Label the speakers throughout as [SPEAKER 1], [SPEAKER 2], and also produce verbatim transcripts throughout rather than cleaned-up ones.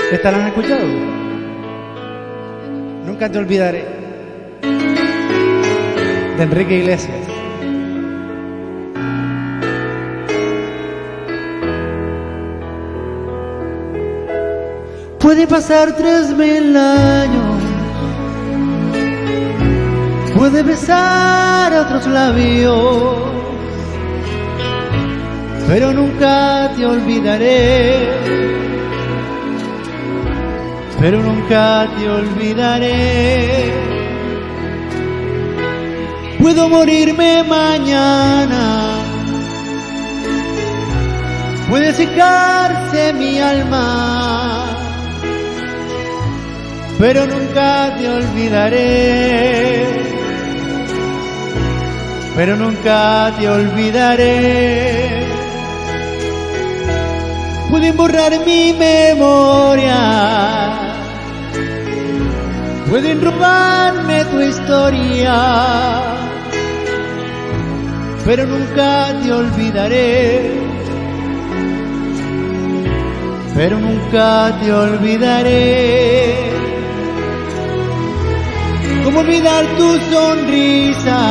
[SPEAKER 1] ¿Esta la han escuchado? Nunca te olvidaré. De Enrique Iglesias. Puede pasar tres mil años, puede besar otros labios, pero nunca te olvidaré, pero nunca te olvidaré. Puedo morirme mañana, puede secarse mi alma, pero nunca te olvidaré, pero nunca te olvidaré. Pueden borrar mi memoria, pueden robarme tu historia, pero nunca te olvidaré, pero nunca te olvidaré. ¿Cómo olvidar tu sonrisa?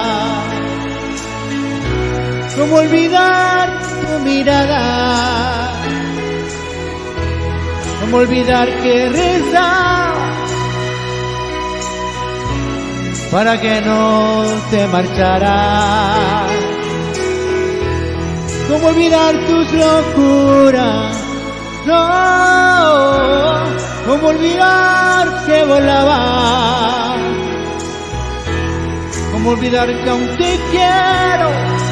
[SPEAKER 1] ¿Cómo olvidar tu mirada? ¿Cómo olvidar que rezaba para que no te marcharas? ¿Cómo olvidar tus locuras? No, ¿cómo olvidar que volaba? ¿Cómo olvidar que aún te quiero?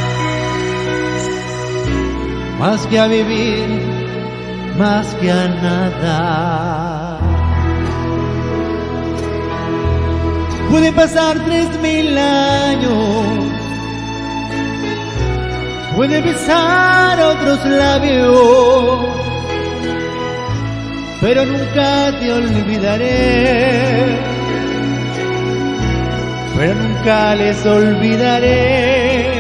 [SPEAKER 1] Más que a vivir, más que a nada. Pueden pasar tres mil años, puede besar otros labios, pero nunca te olvidaré, pero nunca les olvidaré.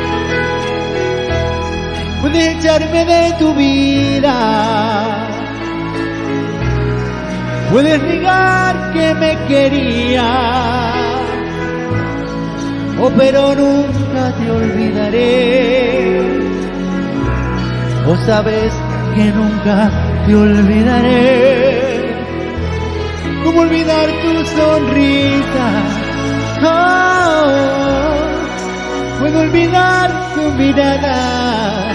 [SPEAKER 1] Puedes echarme de tu vida, puedes negar que me quería, oh, pero nunca te olvidaré. Vos sabes que nunca te olvidaré. ¿Cómo olvidar tu sonrisa? Oh, puedo olvidar tu mirada.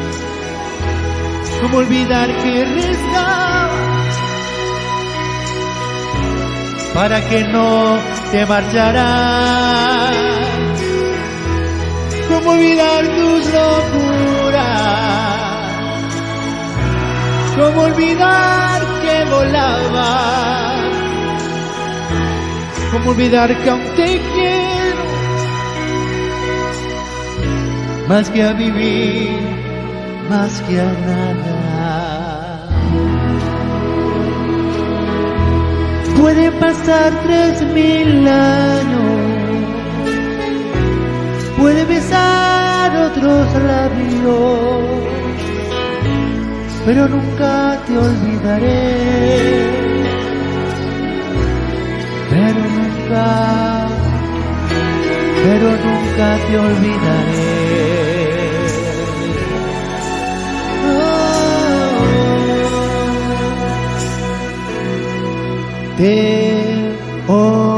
[SPEAKER 1] ¿Cómo olvidar que rezaba para que no te marcharás? ¿Cómo olvidar tus locuras? ¿Cómo olvidar que volaba? ¿Cómo olvidar que aún te quiero? Más que a vivir, más que a nada. Puede pasar tres mil años, puede besar otros labios, pero nunca te olvidaré, pero nunca, pero nunca te olvidaré. Te